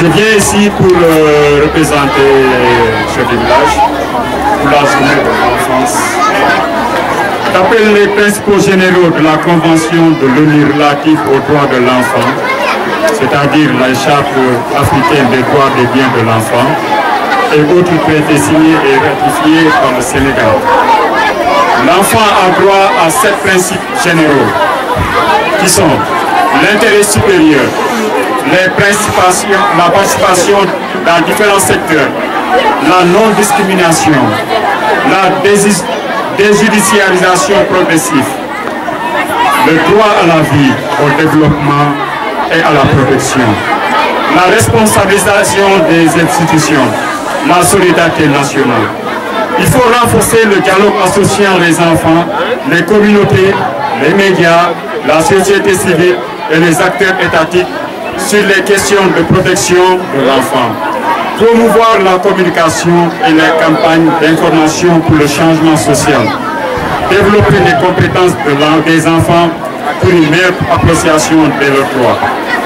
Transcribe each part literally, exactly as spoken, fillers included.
Je viens ici pour euh, représenter ce village pour la journée de l'enfance. D'après les principaux généraux de la Convention de l'ONU relative aux droits de l'enfant, c'est-à-dire la Charte africaine des droits et biens de l'enfant, et autres traités signés et ratifiés par le Sénégal. L'enfant a droit à sept principes généraux, qui sont l'intérêt supérieur, les participations, la participation dans différents secteurs, la non-discrimination, la déjudiciarisation progressive, le droit à la vie, au développement et à la protection, la responsabilisation des institutions, la solidarité nationale. Il faut renforcer le dialogue associant les enfants, les communautés, les médias, la société civile et les acteurs étatiques sur les questions de protection de l'enfant. Promouvoir la communication et les campagnes d'information pour le changement social. Développer les compétences de des enfants pour une meilleure appréciation de leurs droits.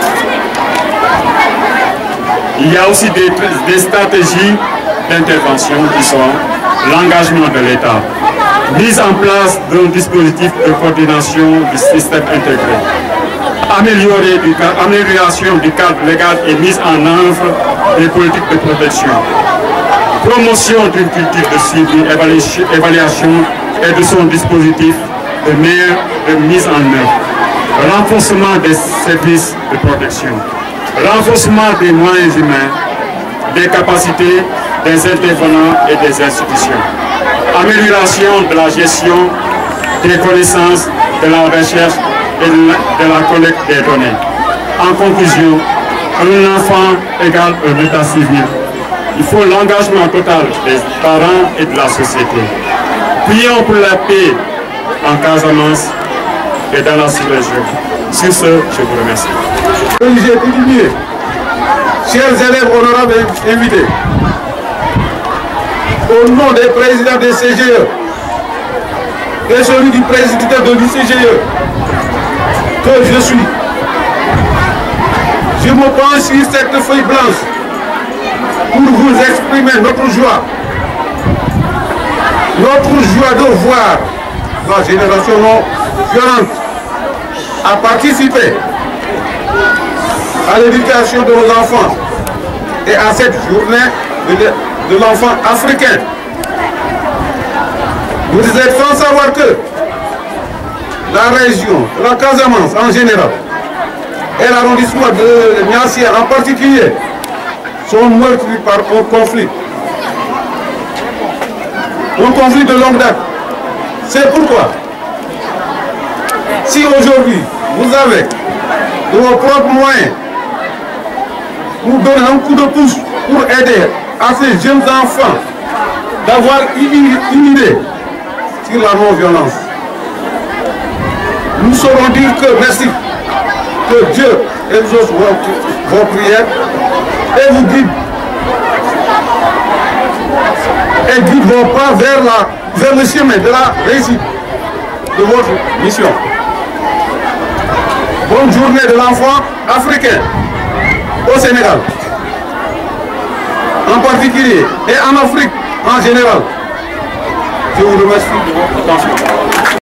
Il y a aussi des, des stratégies d'intervention qui sont l'engagement de l'État, mise en place d'un dispositif de coordination du système intégré, améliorer du, amélioration du cadre légal et mise en œuvre des politiques de protection, promotion d'une culture de suivi, évaluation et de son dispositif de meilleure de mise en œuvre, renforcement des services de protection, renforcement des moyens humains, des capacités des intervenants et des institutions, amélioration de la gestion des connaissances, de la recherche et de la collecte des données. En conclusion, un enfant égale un état civil. Il faut l'engagement total des parents et de la société. Prions pour la paix en Casamance et dans la sous-région. Sur ce, je vous remercie. Olivier Coutumier, chers élèves honorables invités, au nom des présidents des C G E et celui du président du C G E, que je suis, je me prends sur cette feuille blanche pour vous exprimer notre joie, notre joie de voir la génération non violente à participer à l'éducation de nos enfants et à cette journée de, de l'enfant africain. Vous êtes sans savoir que la région, la Casamance en général, et l'arrondissement de Niassia en particulier, sont meurtris par un conflit. Un conflit de longue date. C'est pourquoi, si aujourd'hui vous avez de vos propres moyens pour donner un coup de pouce pour aider à ces jeunes enfants d'avoir une idée sur la non-violence, nous saurons dire que merci, que Dieu exauce vos, vos prières et vous guide et guide vos pas vers, la, vers le chemin de la réussite de votre mission. Bonne journée de l'enfant africain au Sénégal, en particulier, et en Afrique en général. Je vous remercie de votre attention.